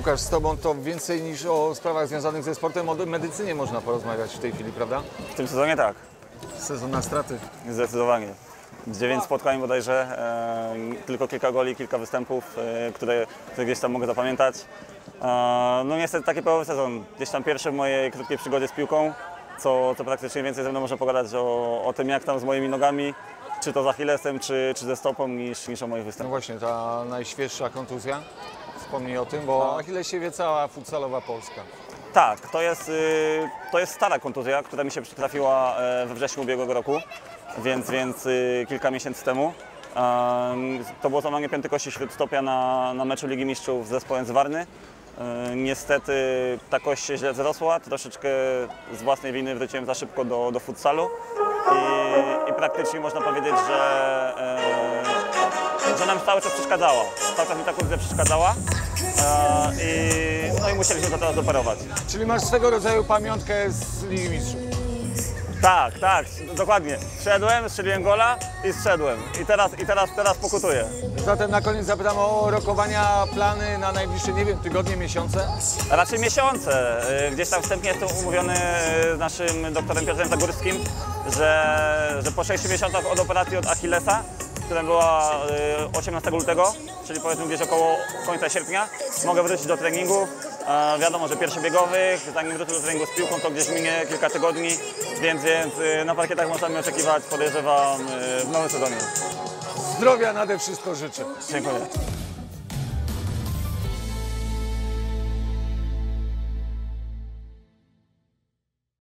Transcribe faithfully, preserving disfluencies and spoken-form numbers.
piłkarz, z Tobą to więcej niż o sprawach związanych ze sportem, o medycynie można porozmawiać w tej chwili, prawda? W tym sezonie tak, Sezon na straty. zdecydowanie. Dziewięć spotkań bodajże, e, tylko kilka goli, kilka występów, e, które, które gdzieś tam mogę zapamiętać. E, no niestety taki pełny sezon. Gdzieś tam pierwszy w mojej krótkiej przygodzie z piłką, co, co praktycznie więcej ze mną można pogadać o, o tym, jak tam z moimi nogami, czy to z Achillesem, czy, czy ze stopą, niż, niż o moich No występach. właśnie, ta najświeższa kontuzja. Wspomnij o tym, bo o Achillesie wie cała futsalowa Polska. Tak, to jest, y, to jest stara kontuzja, która mi się przytrafiła e, we wrześniu ubiegłego roku, więc, więc y, kilka miesięcy temu. Um, to było złamanie pięty kości śródstopia na, na meczu Ligi Mistrzów z zespołem z Warny. E, niestety ta kość się źle wzrosła, troszeczkę z własnej winy wróciłem za szybko do, do futsalu i, i praktycznie można powiedzieć, że, e, że nam cały czas przeszkadzała. Cały czas mi ta kontuzja przeszkadzała. E, i, no i musieliśmy to teraz operować. Czyli masz swego rodzaju pamiątkę z Ligi Mistrzów. Tak, tak, dokładnie. Wszedłem, strzeliłem gola i zszedłem. I teraz, i teraz, teraz pokutuję. Zatem na koniec zapytam o rokowania, plany na najbliższe, nie wiem, tygodnie, miesiące? Raczej miesiące. Y, Gdzieś tam wstępnie jestem umówiony z naszym doktorem Piotrem Zagórskim, że, że po sześciu miesiącach od operacji od Achillesa, która była y, osiemnastego lutego, czyli powiedzmy gdzieś około końca sierpnia, mogę wrócić do treningu. E, wiadomo, że pierwszobiegowych, zanim wrócę do treningu z piłką, to gdzieś minie kilka tygodni, więc, więc y, na parkietach możemy oczekiwać, podejrzewam, y, w nowym sezonie. Zdrowia nade wszystko życzę. Dziękuję.